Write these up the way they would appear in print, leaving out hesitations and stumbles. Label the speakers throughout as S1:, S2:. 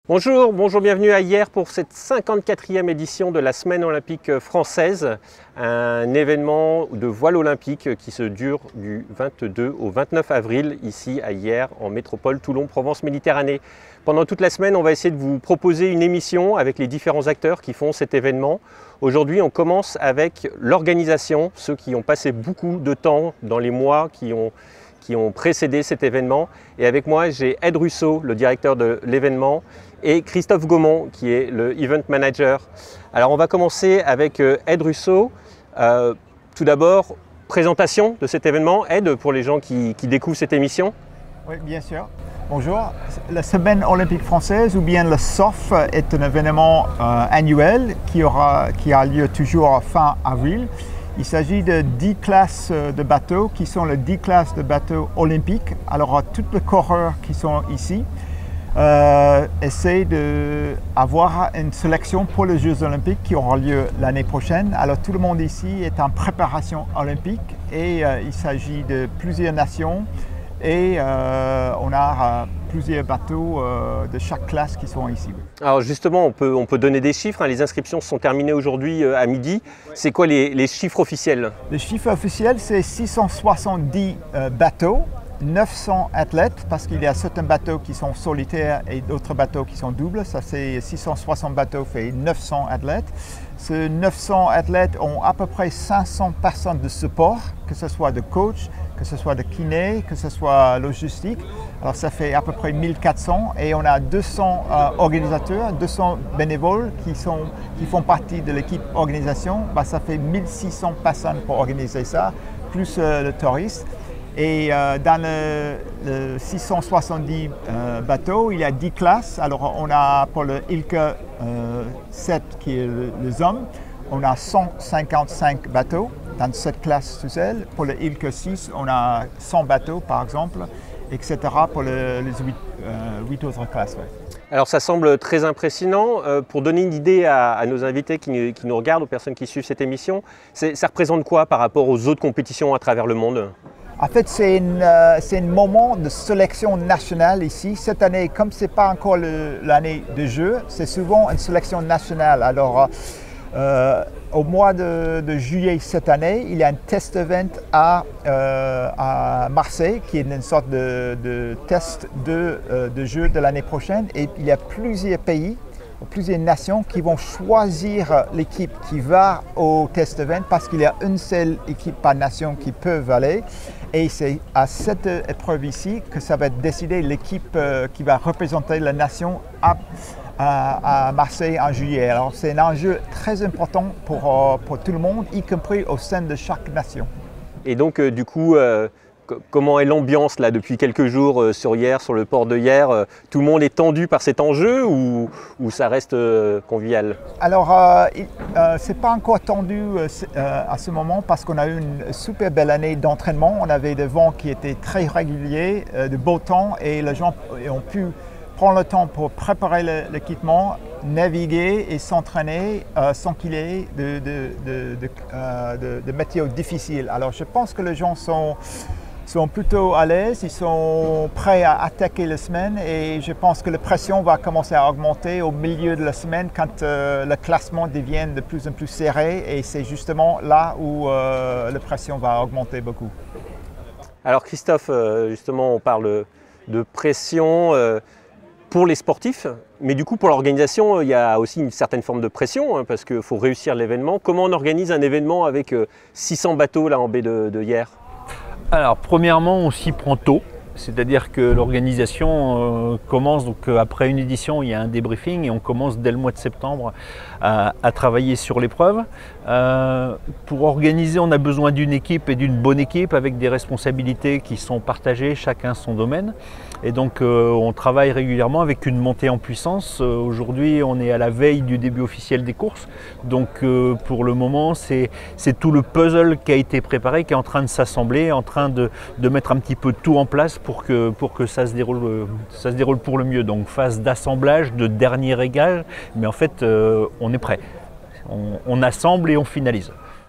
S1: Bonjour, bienvenue à Hyères pour cette 54e édition de la Semaine olympique française, un événement de voile olympique qui se dure du 22 au 29 avril ici à Hyères en métropole Toulon-Provence-Méditerranée. Pendant toute la semaine, on va essayer de vous proposer une émission avec les différents acteurs qui font cet événement. Aujourd'hui, on commence avec l'organisation, ceux qui ont passé beaucoup de temps dans les mois qui ont précédé cet événement. Et avec moi, j'ai Ed Russo, le directeur de l'événement, et Christophe Gaumont, qui est le Event Manager. Alors on va commencer avec Ed Russo. Tout d'abord, présentation de cet événement. Ed, pour les gens qui découvrent cette émission.
S2: Oui, bien sûr. Bonjour. La Semaine olympique française, ou bien le SOF, est un événement annuel qui a lieu toujours fin avril. Il s'agit de 10 classes de bateaux qui sont les 10 classes de bateaux olympiques. Alors, toutes les coureurs qui sont ici essaient d'avoir une sélection pour les Jeux olympiques qui auront lieu l'année prochaine. Alors, tout le monde ici est en préparation olympique et il s'agit de plusieurs nations et on a plusieurs bateaux de chaque classe qui sont ici.
S1: Alors justement, on peut donner des chiffres. Les inscriptions sont terminées aujourd'hui à midi. C'est quoi les chiffres officiels?
S2: Les chiffres officiels, c'est 670 bateaux, 900 athlètes, parce qu'il y a certains bateaux qui sont solitaires et d'autres bateaux qui sont doubles. Ça, c'est 660 bateaux fait 900 athlètes. Ces 900 athlètes ont à peu près 500 personnes de support, que ce soit de coach, que ce soit de kiné, que ce soit logistique. Alors ça fait à peu près 1400 et on a 200 organisateurs, 200 bénévoles qui font partie de l'équipe organisation. Ça fait 1600 personnes pour organiser ça, plus le touriste. Et dans le 670 bateaux, il y a 10 classes. Alors on a pour le ILCA 7 qui est les hommes, on a 155 bateaux dans cette classe tout seul. Pour le ILCA 6, on a 100 bateaux par exemple, etc. pour les 8 autres classes. Ouais.
S1: Alors ça semble très impressionnant. Pour donner une idée à nos invités qui nous regardent, aux personnes qui suivent cette émission, ça représente quoi par rapport aux autres compétitions à travers le monde ?
S2: En fait, c'est un moment de sélection nationale ici. Cette année, comme ce n'est pas encore l'année de jeu, c'est souvent une sélection nationale. Alors, au mois de juillet cette année, il y a un test event à Marseille, qui est une sorte de test de jeu de l'année prochaine. Et il y a plusieurs pays, plusieurs nations qui vont choisir l'équipe qui va au test event parce qu'il y a une seule équipe par nation qui peut aller. Et c'est à cette épreuve ici que ça va être décidé l'équipe qui va représenter la nation à Marseille en juillet. Alors c'est un enjeu très important pour tout le monde, y compris au sein de chaque nation.
S1: Et donc du coup, comment est l'ambiance là depuis quelques jours sur Hyères, sur le port de Hyères? Tout le monde est tendu par cet enjeu ou ça reste convivial? Alors,
S2: c'est pas encore tendu à ce moment parce qu'on a eu une super belle année d'entraînement. On avait des vents qui étaient très réguliers, de beau temps et les gens ont pu prendre le temps pour préparer l'équipement, naviguer et s'entraîner sans qu'il y ait de météo difficile. Alors, je pense que les gens sont plutôt à l'aise, ils sont prêts à attaquer la semaine et je pense que la pression va commencer à augmenter au milieu de la semaine quand le classement devient de plus en plus serré et c'est justement là où la pression va augmenter beaucoup.
S1: Alors Christophe, justement on parle de pression pour les sportifs, mais du coup pour l'organisation il y a aussi une certaine forme de pression parce qu'il faut réussir l'événement. Comment on organise un événement avec 600 bateaux là en baie de Hyères ?
S3: Alors premièrement, on s'y prend tôt, c'est-à-dire que l'organisation commence, donc après une édition, il y a un débriefing et on commence dès le mois de septembre à travailler sur l'épreuve. Pour organiser, on a besoin d'une équipe et d'une bonne équipe avec des responsabilités qui sont partagées, chacun son domaine. Et donc on travaille régulièrement avec une montée en puissance. Aujourd'hui, on est à la veille du début officiel des courses. Donc pour le moment, c'est tout le puzzle qui a été préparé, qui est en train de s'assembler, en train de mettre un petit peu tout en place pour que ça se déroule pour le mieux. Donc phase d'assemblage, de dernier réglage, mais en fait on est prêt. On assemble et on finalise.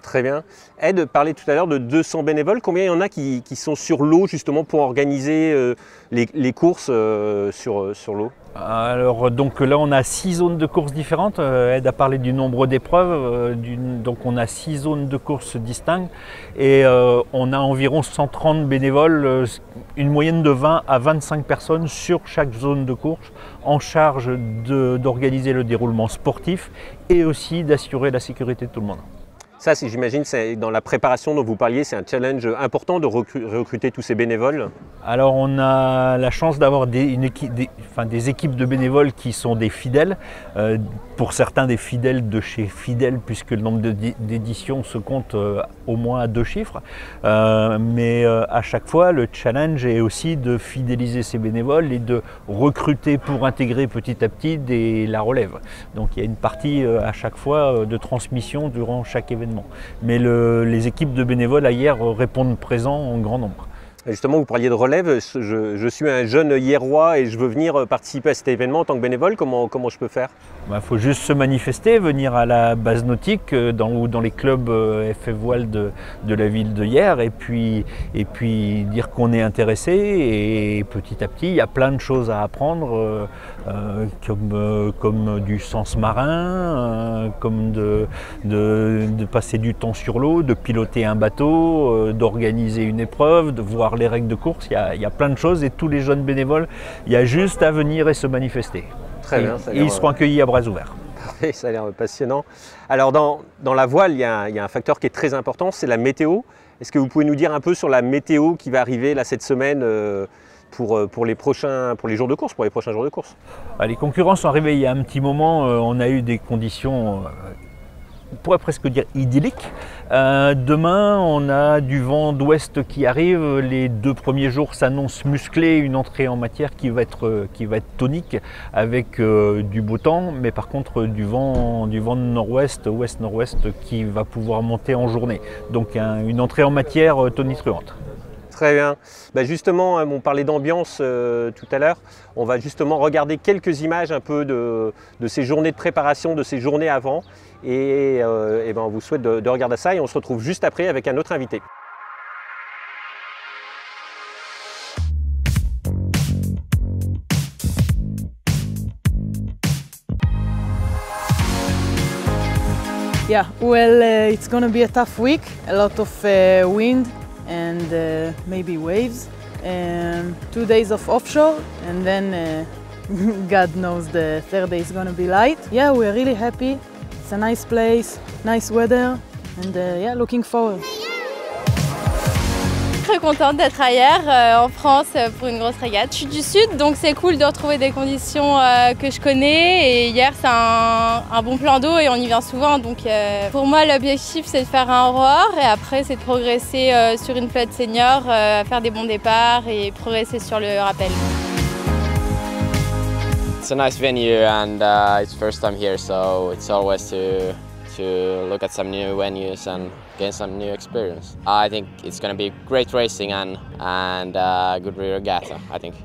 S1: Très bien. Ed parlait tout à l'heure de 200 bénévoles. Combien il y en a qui sont sur l'eau justement pour organiser les courses sur l'eau?
S3: Alors donc là on a 6 zones de courses différentes. Ed a parlé du nombre d'épreuves. Donc on a 6 zones de courses distinctes et on a environ 130 bénévoles, une moyenne de 20 à 25 personnes sur chaque zone de course en charge d'organiser le déroulement sportif et aussi d'assurer la sécurité de tout le monde.
S1: Ça, j'imagine, dans la préparation dont vous parliez, c'est un challenge important de recruter tous ces bénévoles.
S3: Alors on a la chance d'avoir des équipes de bénévoles qui sont des fidèles, pour certains des fidèles de chez Fidèle puisque le nombre d'éditions se compte au moins à 2 chiffres. Mais à chaque fois le challenge est aussi de fidéliser ces bénévoles et de recruter pour intégrer petit à petit la relève. Donc il y a une partie à chaque fois de transmission durant chaque événement. Mais les équipes de bénévoles hier répondent présents en grand nombre.
S1: Justement, vous parliez de relève, je suis un jeune Hierrois et je veux venir participer à cet événement en tant que bénévole, comment je peux faire?
S3: Il faut juste se manifester, venir à la base nautique ou dans les clubs FF Voile de la ville de Hyères et puis dire qu'on est intéressé et petit à petit il y a plein de choses à apprendre comme du sens marin, comme de passer du temps sur l'eau, de piloter un bateau, d'organiser une épreuve, de voir les règles de course. Il y a plein de choses et tous les jeunes bénévoles, il y a juste à venir et se manifester.
S1: Très bien,
S3: et ils seront accueillis à bras ouverts.
S1: Parfait, ça a l'air passionnant. Alors dans la voile, il y a un facteur qui est très important, c'est la météo. Est-ce que vous pouvez nous dire un peu sur la météo qui va arriver là, cette semaine pour les prochains jours de course,
S3: Les concurrents sont arrivés il y a un petit moment, on a eu des conditions on pourrait presque dire idyllique. Demain, on a du vent d'ouest qui arrive. Les 2 premiers jours s'annoncent musclés, une entrée en matière qui va être tonique avec du beau temps, mais par contre du vent de nord-ouest, ouest-nord-ouest qui va pouvoir monter en journée. Donc une entrée en matière tonitruante.
S1: Très bien. Justement, on parlait d'ambiance tout à l'heure. On va justement regarder quelques images un peu de ces journées de préparation, de ces journées avant. Et on vous souhaite de regarder ça et on se retrouve juste après avec un autre invité.
S4: Yeah, well, it's going to be a tough week, a lot of wind and maybe waves, and 2 days of offshore, and then God knows the third day is going to be light. Yeah, we're really happy. It's a nice place, nice weather, and yeah, looking forward.
S5: Très contente d'être ailleurs en France pour une grosse régate. Je suis du sud, donc c'est cool de retrouver des conditions que je connais. Et hier, c'est un bon plan d'eau et on y vient souvent. Donc pour moi, l'objectif, c'est de faire un roar et après, c'est de progresser sur une flotte senior, faire des bons départs et progresser sur le rappel.
S6: It's a nice venue and it's first time here, so it's always to look at some new venues and gain some new experience. I think it's going to be great racing and good regatta, I think.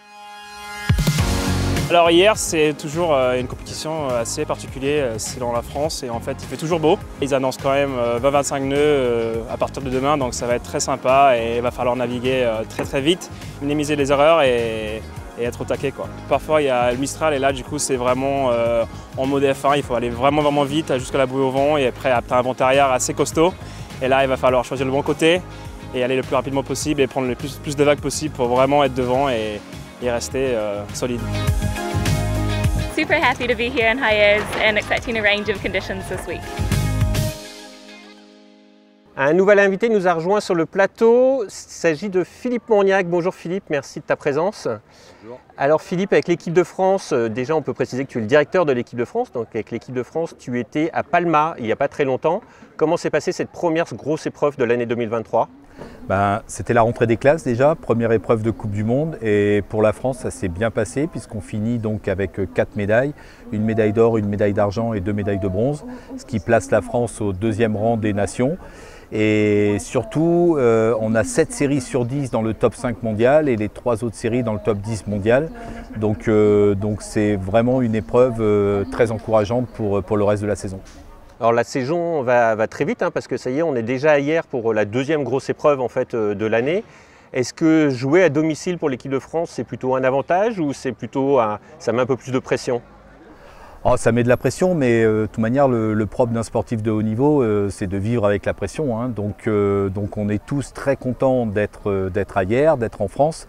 S7: Alors hier, c'est toujours une compétition assez particulière, c'est dans la France et en fait il fait toujours beau. Ils annoncent quand même 20-25 nœuds à partir de demain, donc ça va être très sympa et il va falloir naviguer très vite, minimiser les erreurs et être au taquet, quoi. Parfois il y a le Mistral et là du coup c'est vraiment en mode F1, il faut aller vraiment vite jusqu'à la bouée au vent et après tu as un vent arrière assez costaud et là il va falloir choisir le bon côté et aller le plus rapidement possible et prendre le plus de vagues possible pour vraiment être devant et rester solide.
S8: Super happy to be here in Hyères and expecting a range of conditions this week.
S1: Un nouvel invité nous a rejoint sur le plateau, il s'agit de Philippe Mourniac. Bonjour Philippe, merci de ta présence. Bonjour. Alors Philippe, avec l'équipe de France, déjà on peut préciser que tu es le directeur de l'équipe de France, donc avec l'équipe de France tu étais à Palma il n'y a pas très longtemps. Comment s'est passée cette première grosse épreuve de l'année 2023 ?
S9: C'était la rentrée des classes déjà, première épreuve de Coupe du Monde et pour la France ça s'est bien passé puisqu'on finit donc avec 4 médailles, une médaille d'or, une médaille d'argent et 2 médailles de bronze, ce qui place la France au 2e rang des nations. Et surtout, on a 7 séries sur 10 dans le top 5 mondial et les 3 autres séries dans le top 10 mondial. Donc c'est vraiment une épreuve très encourageante pour le reste de la saison.
S1: Alors la saison va très vite parce que ça y est, on est déjà hier pour la deuxième grosse épreuve en fait, de l'année. Est-ce que jouer à domicile pour l'équipe de France, c'est plutôt un avantage ou c'est plutôt ça met un peu plus de pression?
S9: Oh, ça met de la pression, mais de toute manière, le propre d'un sportif de haut niveau, c'est de vivre avec la pression. Hein. Donc on est tous très contents d'être à Hyères, d'être en France.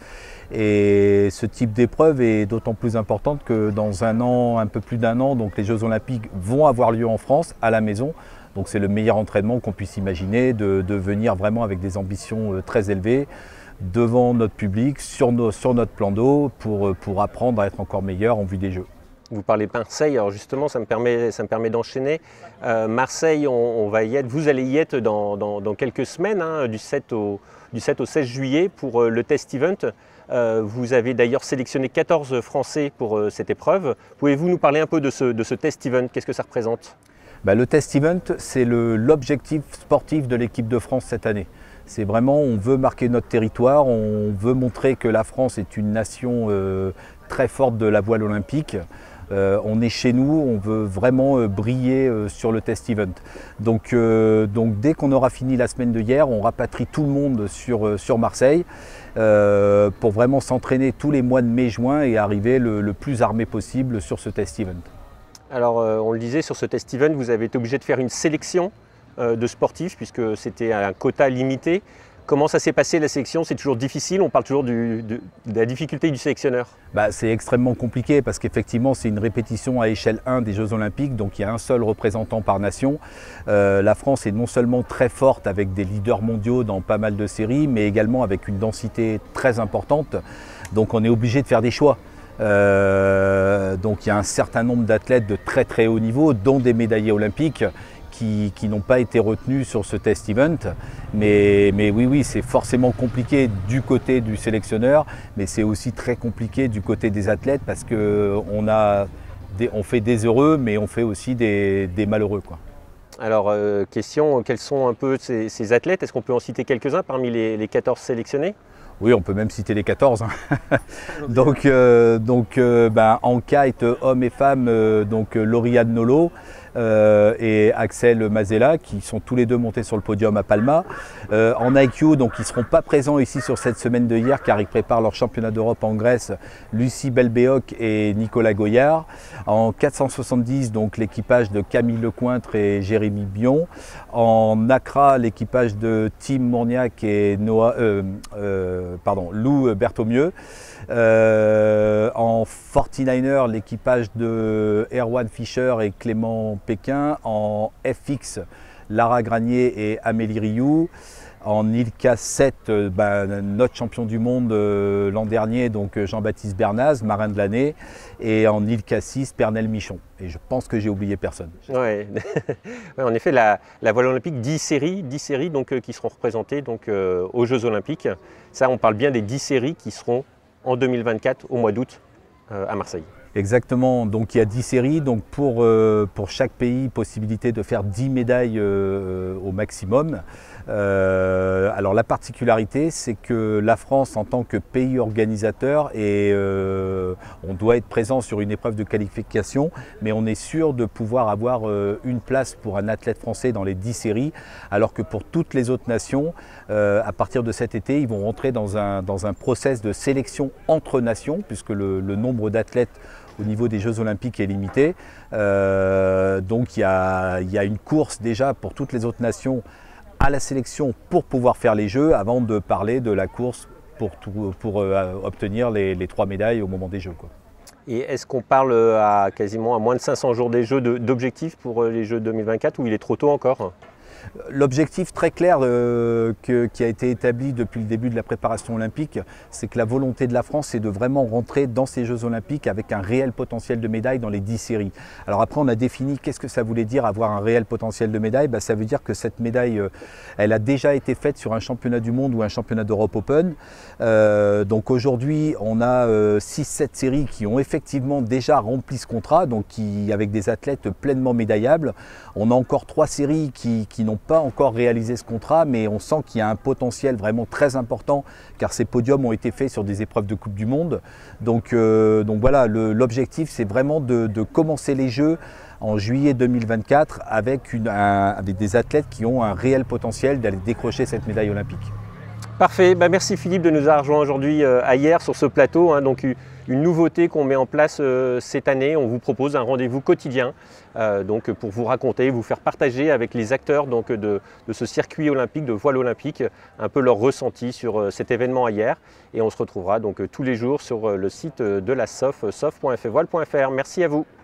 S9: Et ce type d'épreuve est d'autant plus importante que dans un an, un peu plus d'un an, donc les Jeux Olympiques vont avoir lieu en France, à la maison. Donc c'est le meilleur entraînement qu'on puisse imaginer, de venir vraiment avec des ambitions très élevées, devant notre public, sur notre plan d'eau, pour apprendre à être encore meilleur en vue des Jeux.
S1: Vous parlez de Marseille, alors justement ça me permet d'enchaîner. Marseille, on va y être, vous allez y être dans quelques semaines, du 7 au 16 juillet pour le test event. Vous avez d'ailleurs sélectionné 14 Français pour cette épreuve. Pouvez-vous nous parler un peu de ce test event? Qu'est-ce que ça représente?
S9: Le test event, c'est l'objectif sportif de l'équipe de France cette année. C'est vraiment, on veut marquer notre territoire, on veut montrer que la France est une nation très forte de la voile olympique. On est chez nous, on veut vraiment briller sur le test event. Donc dès qu'on aura fini la semaine de hier, on rapatrie tout le monde sur Marseille pour vraiment s'entraîner tous les mois de mai-juin et arriver le plus armé possible sur ce test event.
S1: Alors on le disait, sur ce test event, vous avez été obligé de faire une sélection de sportifs puisque c'était un quota limité. Comment ça s'est passé la sélection? C'est toujours difficile, on parle toujours de la difficulté du sélectionneur.
S9: C'est extrêmement compliqué parce qu'effectivement c'est une répétition à échelle 1 des Jeux Olympiques, donc il y a un seul représentant par nation. La France est non seulement très forte avec des leaders mondiaux dans pas mal de séries, mais également avec une densité très importante, donc on est obligé de faire des choix. Donc il y a un certain nombre d'athlètes de très très haut niveau, dont des médaillés olympiques, qui n'ont pas été retenus sur ce test event. Mais oui, c'est forcément compliqué du côté du sélectionneur, mais c'est aussi très compliqué du côté des athlètes parce qu'on fait des heureux, mais on fait aussi des malheureux, quoi.
S1: Alors, question, quels sont un peu ces athlètes? Est-ce qu'on peut en citer quelques-uns parmi les 14 sélectionnés?
S9: Oui, on peut même citer les 14. Hein. donc, en kite, hommes et femmes, Lauriane Nolo et Axel Mazella, qui sont tous les deux montés sur le podium à Palma. En IQ, donc ils ne seront pas présents ici sur cette semaine de hier car ils préparent leur championnat d'Europe en Grèce, Lucie Belbéoc et Nicolas Goyard. En 470, donc l'équipage de Camille Lecointre et Jérémy Bion. En Accra, l'équipage de Tim Mourniac et Lou Berthaumieux. En 49er, l'équipage de Erwan Fischer et Clément Péquin. En FX, Lara Granier et Amélie Rioux. En ILCA 7, notre champion du monde l'an dernier, donc Jean-Baptiste Bernaz, marin de l'année. Et en ILCA 6, Pernel Michon. Et je pense que j'ai oublié personne.
S1: Ouais. En effet, la voile olympique, 10 séries donc, qui seront représentées donc, aux Jeux Olympiques. Ça, on parle bien des 10 séries qui seront en 2024, au mois d'août, à Marseille.
S9: Exactement, donc il y a 10 séries, donc pour chaque pays, possibilité de faire 10 médailles au maximum. Alors la particularité, c'est que la France, en tant que pays organisateur, on doit être présent sur une épreuve de qualification, mais on est sûr de pouvoir avoir une place pour un athlète français dans les 10 séries, alors que pour toutes les autres nations, à partir de cet été, ils vont rentrer dans un process de sélection entre nations, puisque le nombre d'athlètes au niveau des Jeux Olympiques est limité. Donc il y a une course déjà pour toutes les autres nations à la sélection pour pouvoir faire les Jeux, avant de parler de la course pour obtenir les 3 médailles au moment des Jeux, quoi.
S1: Et est-ce qu'on parle quasiment à moins de 500 jours des Jeux d'objectifs pour les Jeux 2024 ou il est trop tôt encore?
S9: L'objectif très clair qui a été établi depuis le début de la préparation olympique, c'est que la volonté de la France, c'est de vraiment rentrer dans ces Jeux olympiques avec un réel potentiel de médailles dans les 10 séries. Alors après, on a défini qu'est-ce que ça voulait dire avoir un réel potentiel de médaille. Ça veut dire que cette médaille, elle a déjà été faite sur un championnat du monde ou un championnat d'Europe Open. Donc aujourd'hui, on a 6-7 séries qui ont effectivement déjà rempli ce contrat, donc avec des athlètes pleinement médaillables. On a encore 3 séries qui n'ont pas encore réalisé ce contrat, mais on sent qu'il y a un potentiel vraiment très important car ces podiums ont été faits sur des épreuves de Coupe du Monde. Donc voilà, l'objectif, c'est vraiment de commencer les Jeux en juillet 2024 avec des athlètes qui ont un réel potentiel d'aller décrocher cette médaille olympique.
S1: Parfait, merci Philippe de nous avoir rejoint aujourd'hui à Hyères sur ce plateau. Donc une nouveauté qu'on met en place cette année, on vous propose un rendez-vous quotidien donc pour vous raconter, vous faire partager avec les acteurs donc, de ce circuit olympique, de voile olympique, un peu leur ressenti sur cet événement à Hyères. Et on se retrouvera donc tous les jours sur le site de la SOF, sof.fvoile.fr. Merci à vous.